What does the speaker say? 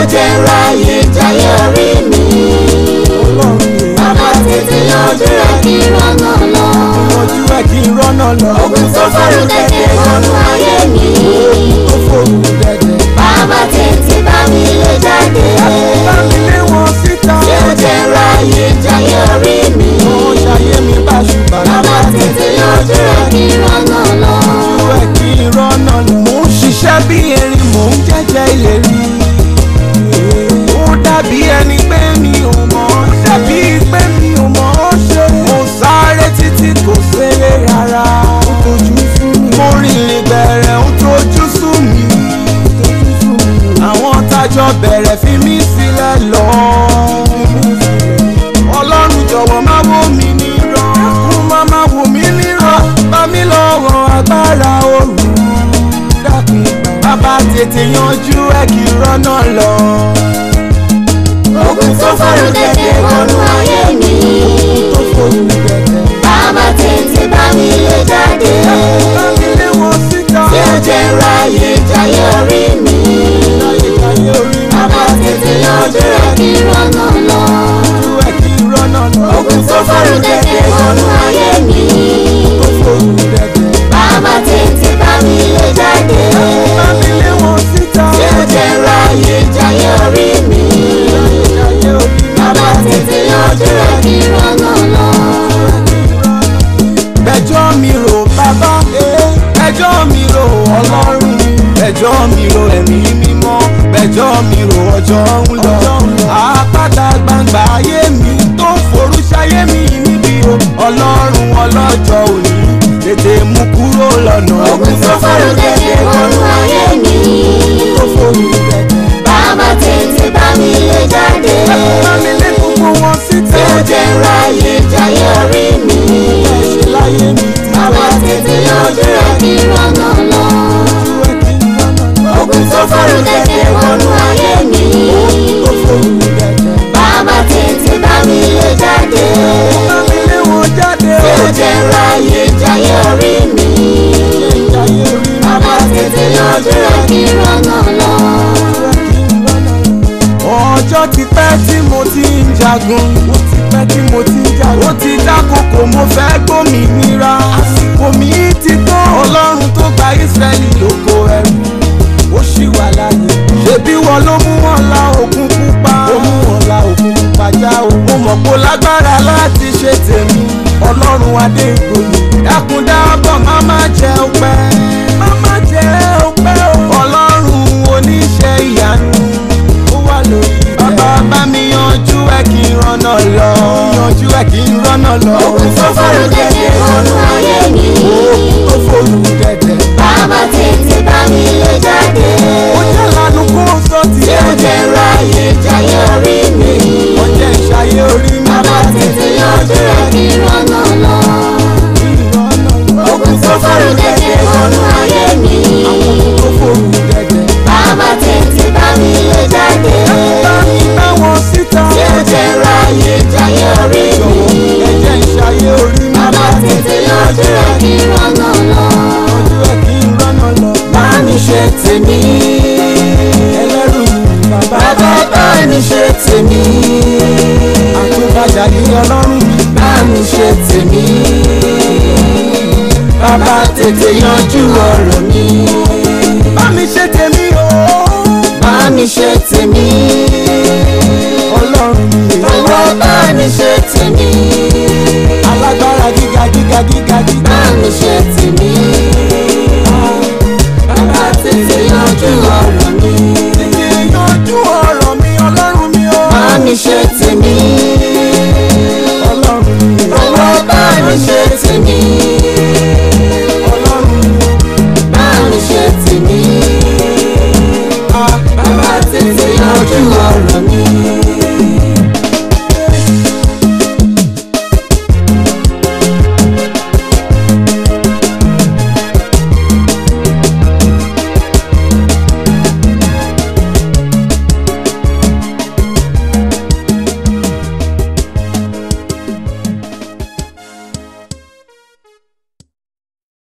jẹ́ ráyè jayé orí mi. Bàbá tètè yanjú ẹ̀ kí n rọ́nà lọ. Yanjú ẹ̀ kí n rọ́nà lọ. Ogun tó Foru dẹ̀dẹ̀ wọnú ayé mi. Tó Foru dẹ̀dẹ̀. Bàbá tètè bá mi lé jáde. Bá mi lé wọn síta. Tí ó jẹ́ ráyè jayé orí mi. Ó ṣayé mi báṣubàṣu. Bàbá tètè yanjú ẹ̀ kí n rọ́nà lọ. Yanjú ẹ̀ kí n rọ́nà lọ. Mò ń ṣiṣẹ́ bí erin, mò ń jẹ́jẹ́ ìlérí. Ó dàbí ẹni pé mi ò mọ̀, dàbí pé mi ò mọ̀ ó ṣe. Mo sáré títí kò ṣeré rárá. Ó tojú sú mi. Mo rìnrìn bẹ̀rẹ̀ ó tojú sú mi. Àwọn tájọ bẹ̀rẹ̀ fi mí sílẹ̀ lọ. Ọlọ́run jọ̀wọ́ má wò mí nírọ̀. Dákun má wò mí nírọ̀. Bá mi lọ́wọ́ agbára òru. Dákun bàbá tètè yanjú ẹ̀ kí n rọ́nà lọ. Ogun tó Foru dẹ̀dẹ̀ wọnú ayé mi. Tó Foru dẹ̀dẹ̀. Bàbá tètè bá mi lé jáde. Bá mi lé wọn síta. Tí ó jẹ́ ráyè jayé orí mi. Jayé orí mi. Bàbá tètè yanjú ẹ̀ kí n rọ́nà lọ. Yanjú ẹ̀ kí n rọ́nà lọ. Ogun tó Foru dẹ̀dẹ̀ wọnú ayé mi. Tó Foru dẹ̀dẹ̀. Bàbá tètè bá mi lé jáde. Bá mi lé wọn síta. Tí ó jẹ́ ráyè jayé orí mi. Jayé orí mi. Bàbá tètè yanjú ẹ̀ kí n rọ́nà lọ. Bẹjọ́ mi rò bàbá, bẹjọ́ mi rò Ọlọ́run, bẹjọ́ mi rò ẹ̀mí mímọ́, bẹjọ́ mi rò ọjọ́ ń lọ. Àpáta gbangba ayé mi tó forú ṣayé mi níbi o. Ọlọ́run ọlọ́jọ́ òní tètè mú kúrò lọ́nà. Ogun tó Foru dẹ̀dẹ̀ wọnú ayé mi. Tó Foru dẹ̀dẹ̀. Bàbá tètè bá mi lé jáde. Bá mi lé gbogbo wọn síta. Tí ó jẹ́ ráyè jayé orí mi. Ẹ ṣe láyé mi tí Bàbá tètè yanjú ẹ̀ kí n rọ́nà lọ. yanjú ẹ̀ kí n rọ́nà lọ. Ogun tó Foru dẹ̀dẹ̀ wọnú ayé mi. Tó Foru dẹ̀dẹ̀. Bàbá tètè bá mi lé jáde. Bá mi lé wọn jáde Tí o. ó jẹ́ ráyè jayé orí mi. Jayé orí mi. Bàbá tètè yanjú ẹ̀ kí n rọ́nà lọ. Ọjọ́ ti pẹ́ tí mo ti ń jagun. Ó ti pẹ́ tí mo ti ń jagun. Ó ti dákòókò mo fẹ́ gbòmìnira. Àsìkò mi ti tó. Ọlọ́run tó gba Ísírẹ́lì lóko ẹrú. Ó ṣì wà láàyè. Ṣebí wọ́n ló mú wọn la Òkun Pupa. Ó mú wọn la Òkun Pupa já o. Mo mọ̀ pé ó lágbára láti ṣe tèmi. Ọlọ́run adé ìgboyè. Dákun dábọ̀ má má jẹ́ ọpẹ́. Má má jẹ́ ọpẹ́ o. Ọlọ́run oníṣẹ́ ìyanu. Ó wà lórí rẹ̀. Bàbá bá mi yanjú ẹ̀ kí n rọ́nà lọ. Yanjú ẹ̀ kí n rọ́nà lọ. Ogun tó Foru dẹ̀dẹ̀ wọnú ayé mi. Tó Foru dẹ̀dẹ̀. Bàbá tètè bá mi lé jáde. Ó jẹ́ lanu kó sọ Tí tiẹ̀. ó jẹ́ ráyè jayé orí mi. Ó jẹ́ ìṣayé orí mi. Bàbá tètè yanjú ẹ̀ kí n rọ́nà lọ. Kí n rọ́nà lọ. Ogun tó Foru dẹ̀dẹ̀ wọnú ayé mi. Tó Foru dẹ̀dẹ̀. Bàbá tètè bá mi lé jáde. Bá mi bá wọn síta. Tí ó jẹ́ ráyè jayé orí mi. Ẹ jẹ́ ìṣayé orí mi. Bàbá tètè yanjú ẹ̀ kí n rọ́nà lọ. Yanjú ẹ̀ kí n rọ́nà lọ. Bá mi ṣe tèmi. Ẹlẹ́rù ni bàbá. Bàbá bá mi ṣe tèmi. Àtúbàjá ni Ọlọ́run mi. Bá mi ṣe tèmi. Bàbá tètè yanjú ọ̀rọ̀ mi. Bá mi ṣe tèmi o. Bá mi ṣe tèmi. Ọlọ́run mi. Owó bá mi ṣe tèmi. Alágbára gíga gíga gíga gíga. Bá mi ṣe tèmi. Bàbá tètè yanjú ọ̀rọ̀ mi. Tètè yanjú ọ̀rọ̀ mi Ọlọ́run mi o. Bá mi ṣe tèmi. Ọlọ́run mi. Owó bá mi ṣe tèmi. Ọlọ́run mi. Bá mi ṣe tèmi. Bàbá tètè yanjú ọ̀rọ̀ mi.